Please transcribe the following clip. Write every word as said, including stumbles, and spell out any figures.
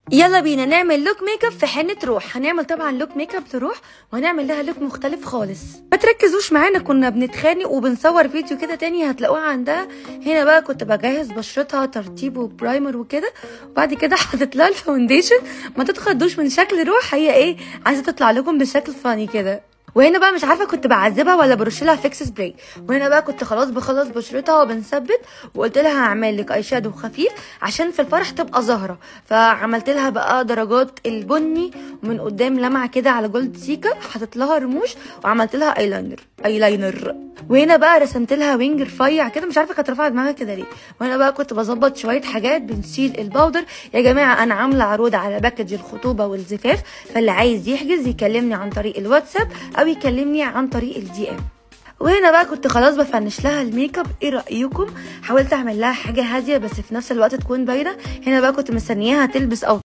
يلا بينا نعمل لوك ميك اب في حنة روح. هنعمل طبعا لوك ميك اب لروح وهنعمل لها لوك مختلف خالص. ما تركزوش معانا، كنا بنتخانق وبنصور فيديو كده تاني هتلاقوها عندها. هنا بقى كنت بجهز بشرتها ترطيب وبرايمر وكده، وبعد كده حطيت لها الفاونديشن. ما تتخضوش من شكل روح، هي ايه عايزه تطلع لكم بشكل فاني كده. وهنا بقى مش عارفه كنت بعذبها ولا برش لها فيكس سبراي. وهنا بقى كنت خلاص بخلص بشرتها وبنثبت، وقلت لها هعمل لك اي شادو خفيف عشان في الفرح تبقى ظاهره. فعملت لها بقى درجات البني ومن قدام لمعه كده على جولد سيكا، حطيت لها رموش وعملت لها ايلاينر ايلاينر وهنا بقى رسمت لها وينج رفيع كده، مش عارفه كانت رافعه دماغها كده ليه. وهنا بقى كنت بظبط شويه حاجات بنسيل الباودر. يا جماعه انا عامله عروض على باكج الخطوبه والزفاف، فاللي عايز يحجز يكلمني عن طريق الواتساب او يكلمني عن طريق الدي ام. وهنا بقى كنت خلاص بفنش لها الميك اب. ايه رايكم؟ حاولت اعمل لها حاجه هاديه بس في نفس الوقت تكون باينه. هنا بقى كنت مستنياها تلبس او